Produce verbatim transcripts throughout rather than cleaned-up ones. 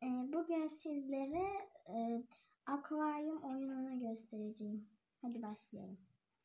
Bugün sizlere e, akvaryum oyununu göstereceğim. Hadi başlayalım.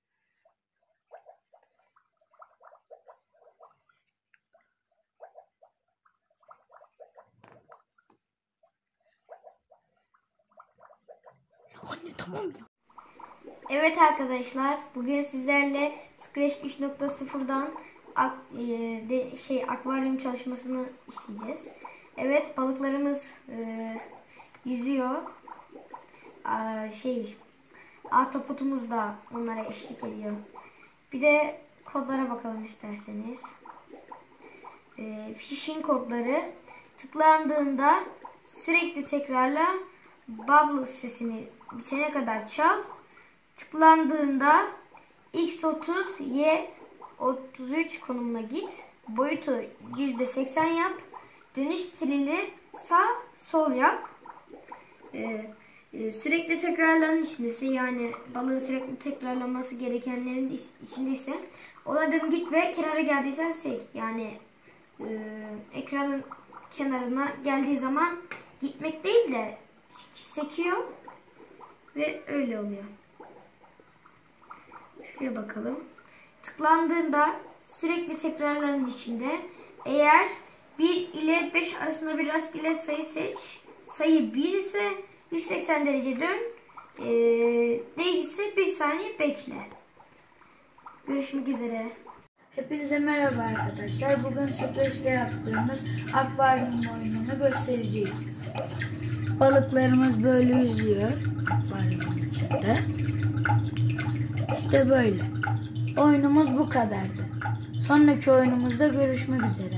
Anne tamam ya. Evet arkadaşlar, bugün sizlerle Scratch üç nokta sıfır'dan ak, e, de, şey akvaryum çalışmasını işleyeceğiz. Evet, balıklarımız e, yüzüyor. A, şey Ahtapotumuz da onlara eşlik ediyor. Bir de kodlara bakalım isterseniz. E, fishing kodları tıklandığında sürekli tekrarla, bubble sesini bitene kadar çal. Tıklandığında X otuz, Y otuz üç konumuna git. Boyutu yüzde seksen yap. Dönüş stilini sağ sol yap. Ee, e, sürekli tekrarlanan içindeyse, yani balığın sürekli tekrarlanması gerekenlerin içindeyse ona dön git ve kenara geldiysen sek. Yani e, ekranın kenarına geldiği zaman gitmek değil de sekiyor ve öyle oluyor. Şuraya bakalım. Tıklandığında sürekli tekrarların içinde eğer bir ile beş arasında bir rastgele sayı seç. Sayı bir ise yüz seksen derece dön. Ee, değilse bir saniye bekle. Görüşmek üzere. Hepinize merhaba arkadaşlar. Bugün Scratch'te yaptığımız akvaryum oyununu göstereceğim. Balıklarımız böyle yüzüyor akvaryumun içinde. İşte böyle. Oyunumuz bu kadardı. Sonraki oyunumuzda görüşmek üzere.